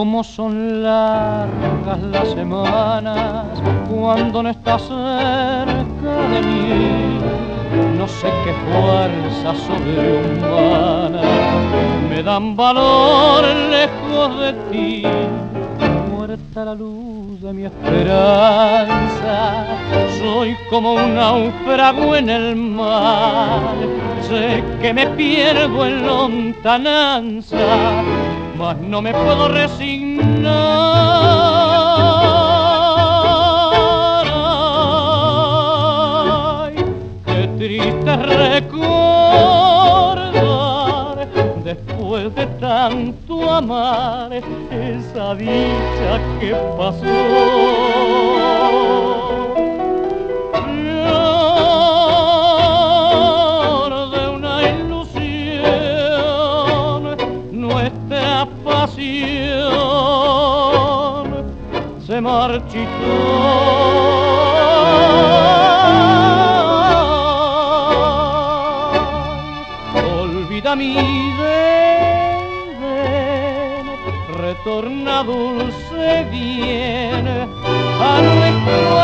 Cómo son largas las semanas cuando no estás cerca de mí. No sé qué fuerza sobrehumana me dan valor lejos de ti. Muerta la luz de mi esperanza, soy como un náufrago en el mar. Sé que me pierdo en lontananza, mas no me puedo resignar. Ay, qué triste recordar, después de tanto amar, esa dicha que pasó. Se marchitó. Olvida mi ven, retorna dulce bien a nuestro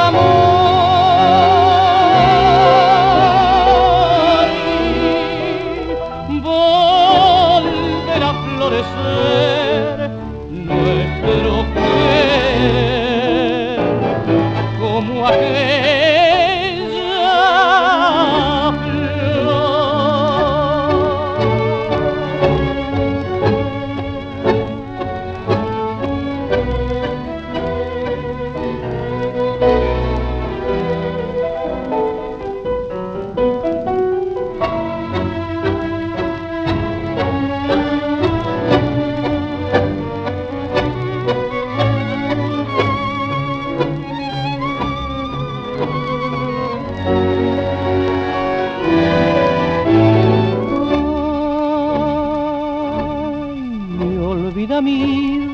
amor y volver a florecer nuestro querer como aquella olvida mi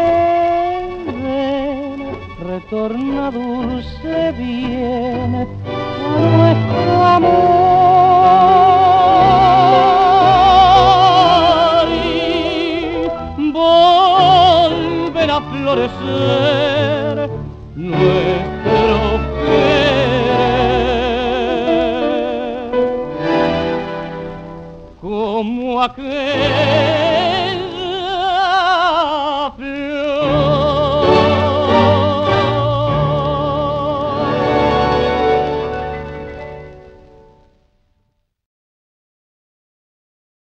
ven, retorna dulce bien a nuestro amor y volver a florecer nuestro querer como aquel